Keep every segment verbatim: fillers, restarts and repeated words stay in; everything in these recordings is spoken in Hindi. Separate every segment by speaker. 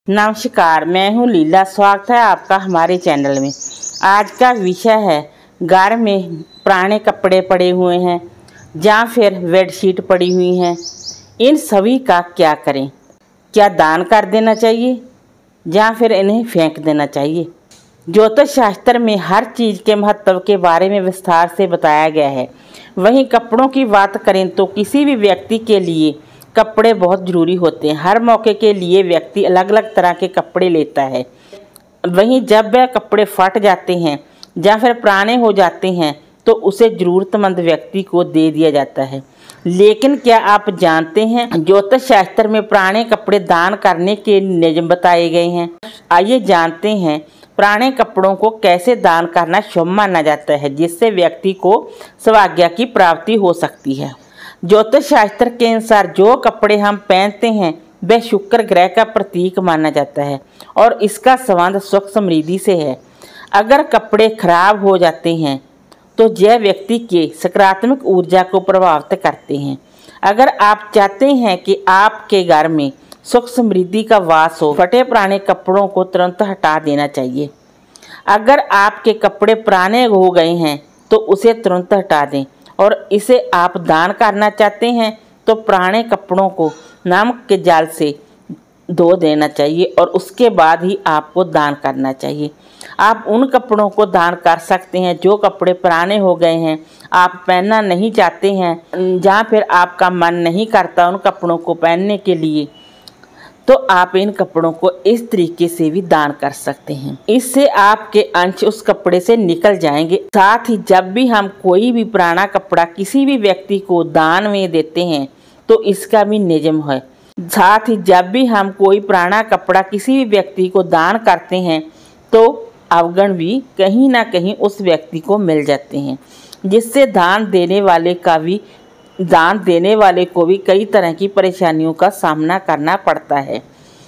Speaker 1: नमस्कार, मैं हूँ लीला। स्वागत है आपका हमारे चैनल में। आज का विषय है घर में पुराने कपड़े पड़े हुए हैं या फिर बेडशीट पड़ी हुई हैं, इन सभी का क्या करें। क्या दान कर देना चाहिए या फिर इन्हें फेंक देना चाहिए। ज्योतिष शास्त्र में हर चीज़ के महत्व के बारे में विस्तार से बताया गया है। वहीं कपड़ों की बात करें तो किसी भी व्यक्ति के लिए कपड़े बहुत ज़रूरी होते हैं। हर मौके के लिए व्यक्ति अलग अलग तरह के कपड़े लेता है। वहीं जब वह कपड़े फट जाते हैं या फिर पुराने हो जाते हैं तो उसे ज़रूरतमंद व्यक्ति को दे दिया जाता है। लेकिन क्या आप जानते हैं ज्योतिष शास्त्र में पुराने कपड़े दान करने के नियम बताए गए हैं। आइए जानते हैं पुराने कपड़ों को कैसे दान करना शुभ माना जाता है, जिससे व्यक्ति को सौभाग्य की प्राप्ति हो सकती है। ज्योतिष शास्त्र के अनुसार जो कपड़े हम पहनते हैं वह शुक्र ग्रह का प्रतीक माना जाता है और इसका संबंध सुख समृद्धि से है। अगर कपड़े खराब हो जाते हैं तो यह व्यक्ति के सकारात्मक ऊर्जा को प्रभावित करते हैं। अगर आप चाहते हैं कि आपके घर में सुख समृद्धि का वास हो, फटे पुराने कपड़ों को तुरंत हटा देना चाहिए। अगर आपके कपड़े पुराने हो गए हैं तो उसे तुरंत हटा दें। और इसे आप दान करना चाहते हैं तो पुराने कपड़ों को नमक के जाल से धो देना चाहिए और उसके बाद ही आपको दान करना चाहिए। आप उन कपड़ों को दान कर सकते हैं जो कपड़े पुराने हो गए हैं, आप पहनना नहीं चाहते हैं, जहाँ फिर आपका मन नहीं करता उन कपड़ों को पहनने के लिए, तो आप इन कपड़ों को इस तरीके से भी दान कर सकते हैं। इससे आपके अंश उस कपड़े से निकल जाएंगे। साथ ही जब भी हम कोई भी पुराना कपड़ा किसी भी व्यक्ति को दान में देते हैं तो इसका भी नियम है। साथ ही जब भी हम कोई पुराना कपड़ा किसी भी व्यक्ति को दान करते हैं तो अवगुण भी कहीं ना कहीं उस व्यक्ति को मिल जाते हैं, जिससे दान देने वाले का भी दान देने वाले को भी कई तरह की परेशानियों का सामना करना पड़ता है।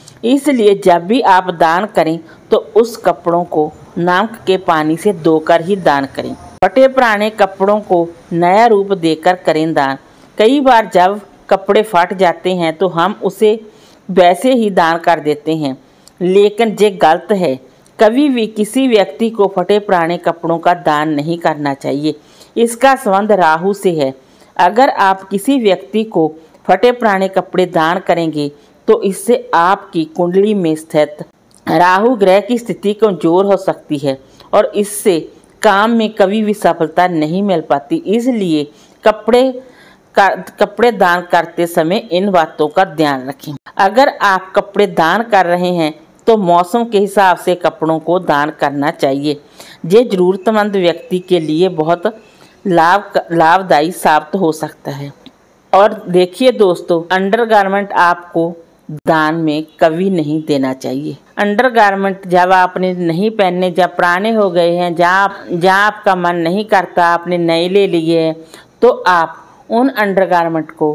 Speaker 1: इसलिए जब भी आप दान करें तो उस कपड़ों को नमक के पानी से धोकर ही दान करें। फटे पुराने कपड़ों को नया रूप देकर करें दान। कई बार जब कपड़े फट जाते हैं तो हम उसे वैसे ही दान कर देते हैं, लेकिन ये गलत है। कभी भी किसी व्यक्ति को फटे पुराने कपड़ों का दान नहीं करना चाहिए। इसका संबंध राहु से है। अगर आप किसी व्यक्ति को फटे पुराने कपड़े दान करेंगे तो इससे आपकी कुंडली में स्थित राहु ग्रह की स्थिति कमजोर हो सकती है और इससे काम में कभी भी सफलता नहीं मिल पाती। इसलिए कपड़े का कपड़े दान करते समय इन बातों का ध्यान रखें। अगर आप कपड़े दान कर रहे हैं तो मौसम के हिसाब से कपड़ों को दान करना चाहिए। ये ज़रूरतमंद व्यक्ति के लिए बहुत लाभ लाभदायी साबित हो सकता है। और देखिए दोस्तों, अंडरगारमेंट आपको दान में कभी नहीं देना चाहिए। अंडरगारमेंट जब आपने नहीं पहनने, जब पुराने हो गए हैं, जहाँ जहाँ आपका मन नहीं करता, आपने नए ले लिए हैं, तो आप उन अंडरगारमेंट को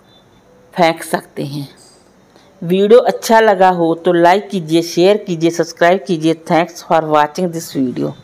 Speaker 1: फेंक सकते हैं। वीडियो अच्छा लगा हो तो लाइक कीजिए, शेयर कीजिए, सब्सक्राइब कीजिए। Thanks for watching this video.